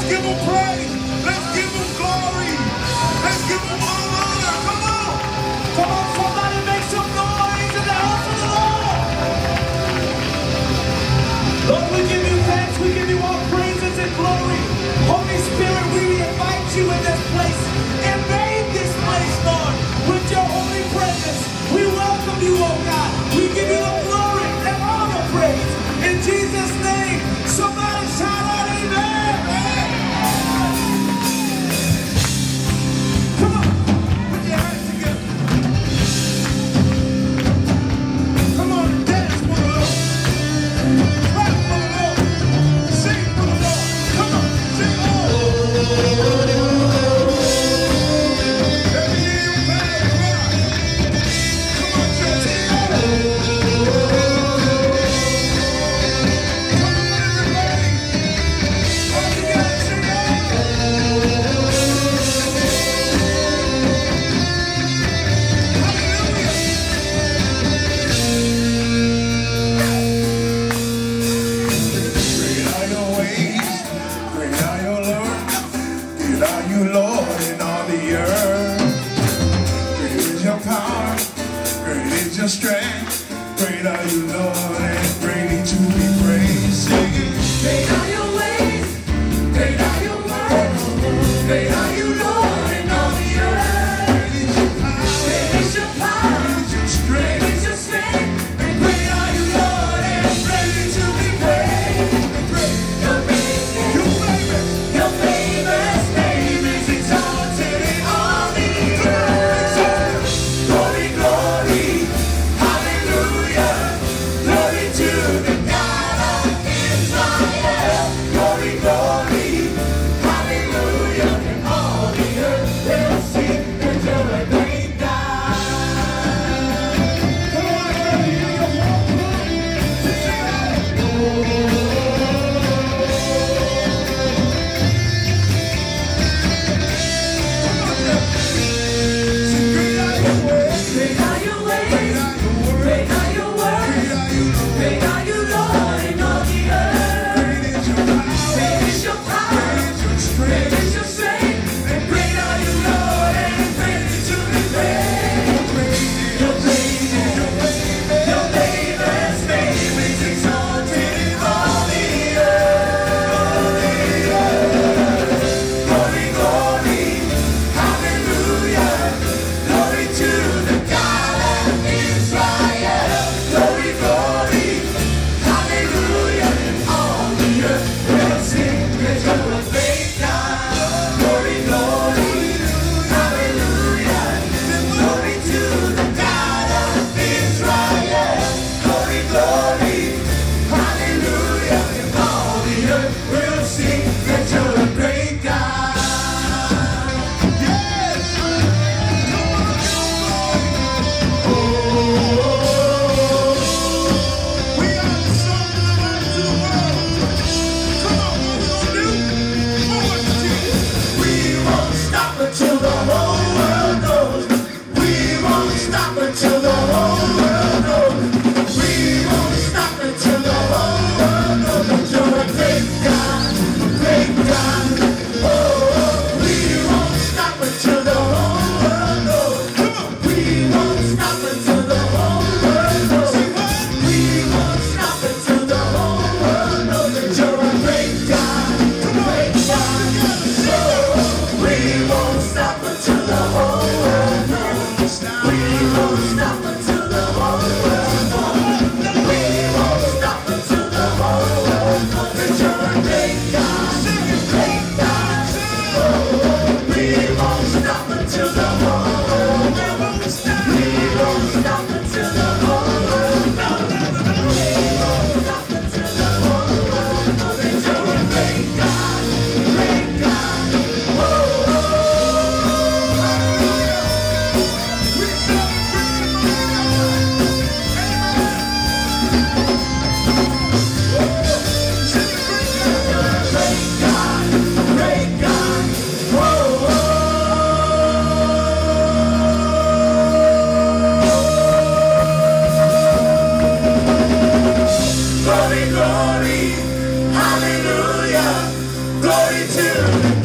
give him praise. Let's give him glory. Let's give him all honor. Come on. Come on, somebody make some noise in the house of the Lord. Lord, we give you thanks. We give you all praises and glory. Holy Spirit, we invite you in this place. Invade this place, Lord, with your holy presence. We welcome you, oh God. We give you the glory and all the praise. In Jesus' name, somebody shout out amen. Come on, put your hands together. Come on and dance for the Lord. Clap for the Lord. Sing for the Lord. Come on, sing all. Strength, great are you, Lord, and greatly to be praised. Singing, great are your ways, great are your works, great are you, Lord, in all the earth. Great is your power, great is your strength, and great are you, Lord, and greatly to be praised. Your famous name is exalted in all the earth. Glory, glory. everybody tune.